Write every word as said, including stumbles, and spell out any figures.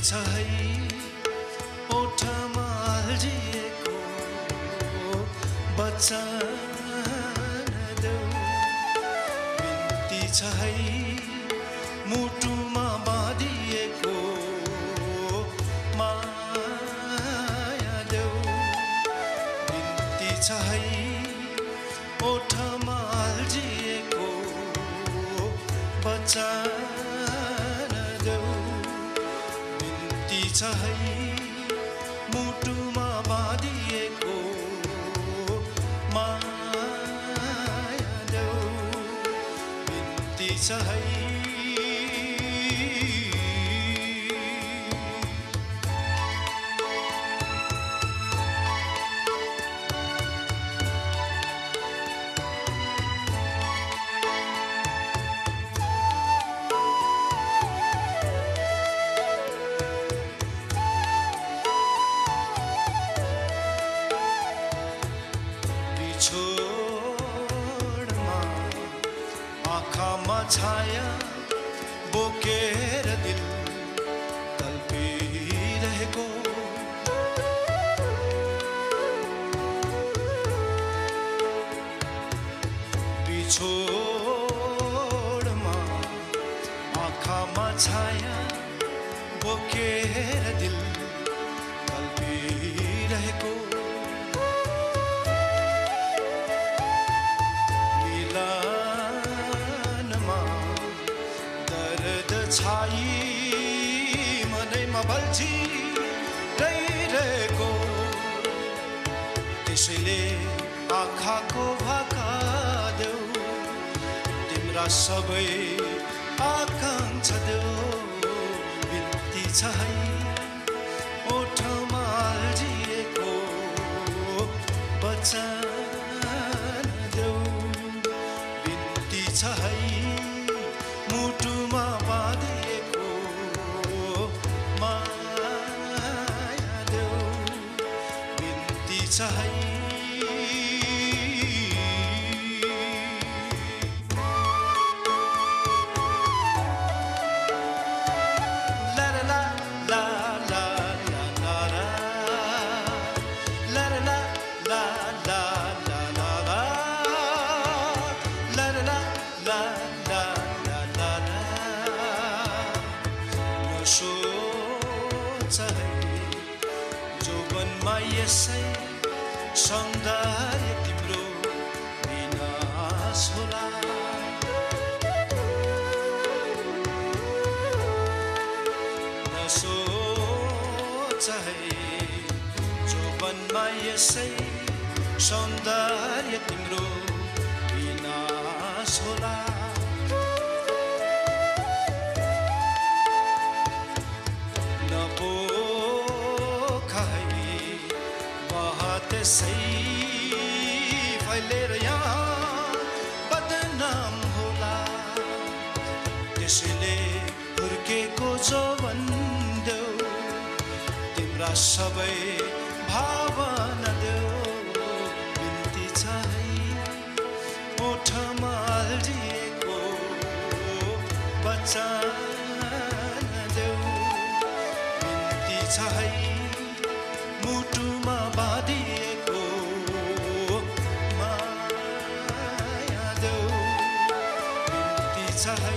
छ है ओठमा हल्झिएको वचन देऊ बिन्ती छ है मुटुमा बाँधिएको माया देऊ बिन्ती छ है ओठमा हल्झिएको वचन देऊ बिन्ती छ है मुटुमा बाँधिएको माया देऊ बिन्ती छ है छोडमा आँखामा छाया बोकेर दिल तल्पिरहेको बिछोडमा आँखामा छाया बोकेर दिल तल्पिरहेको छाई मनैमा बल्झिरहेको त्यसैले आँखाको भाका देऊ तिम्रा सबै आकांक्षा देऊ बिन्ती छ है ओठमा हल्झिएको वचन देऊ बिन्ती छ है मुटुमा बाँधिएको माया देऊ बिन्ती छ है सोच है जोबनमा यसै सौन्दर्य तिम्रो विनाश होला नसोच है जोबनमा यसै सौन्दर्य तिम्रो विनाश होला त्यसै फैलेर यहाँ बदनाम होला त्यसैले हुर्केको जौवन देऊ तिम्रा सबै भावना देऊ बिन्ती छ है ओठमा हल्झिएको वचन देऊ बिन्ती छ है मुटुमा बाँधिएको माया देऊ बिन्ती छ है